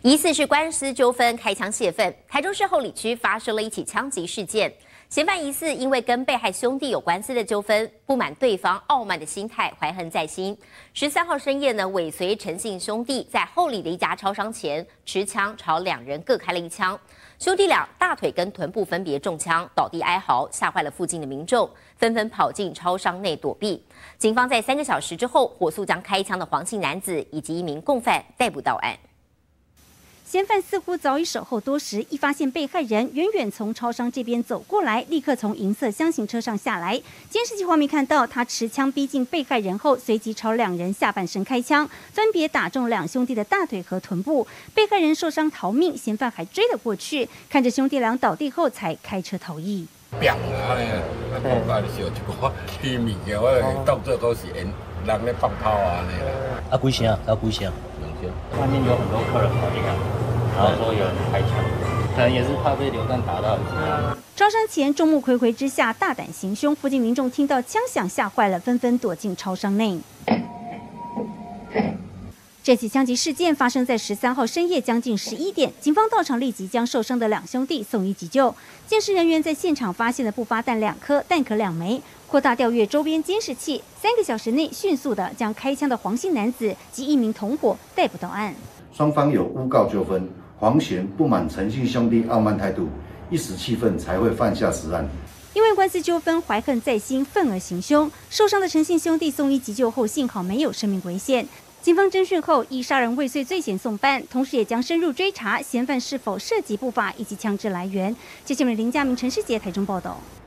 疑似是官司纠纷开枪泄愤，台中市后里区发生了一起枪击事件。嫌犯疑似因为跟被害兄弟有官司的纠纷，不满对方傲慢的心态，怀恨在心。13号深夜呢，尾随陈姓兄弟在后里的一家超商前持枪朝两人各开了一枪，兄弟俩大腿跟臀部分别中枪，倒地哀嚎，吓坏了附近的民众，纷纷跑进超商内躲避。警方在3个小时之后，火速将开枪的黄姓男子以及一名共犯逮捕到案。 嫌犯似乎早已守候多时，一发现被害人远远从超商这边走过来，立刻从银色厢型车上下来。监视器画面看到他持枪逼近被害人后，随即朝两人下半身开枪，分别打中两兄弟的大腿和臀部。被害人受伤逃命，嫌犯还追了过去，看着兄弟俩倒地后才开车逃逸。 砰啊！国家就一个低物件，我动作都是人咧放炮啊那啦。 几声？还有几声？ 外面有很多客人跑进来，然后说有人开枪，可能也是怕被流弹打到。 招商前众目睽睽之下大胆行凶，附近民众听到枪响吓坏了，纷纷躲进超商内。这起枪击事件发生在13号深夜将近11点，警方到场立即将受伤的两兄弟送医急救。监视人员在现场发现了不发弹2颗，弹壳2枚，扩大调阅周边监视器，3个小时内迅速的将开枪的黄姓男子及一名同伙逮捕到案。 双方有诬告纠纷，黄嫌不满陈姓兄弟傲慢态度，一时气愤才会犯下此案。 因为官司纠纷，怀恨在心，愤而行凶。受伤的陈姓兄弟送医急救后，幸好没有生命危险。警方侦讯后，以杀人未遂罪嫌送办，同时也将深入追查嫌犯是否涉及不法以及枪支来源。记者林佳明、陈世杰台中报道。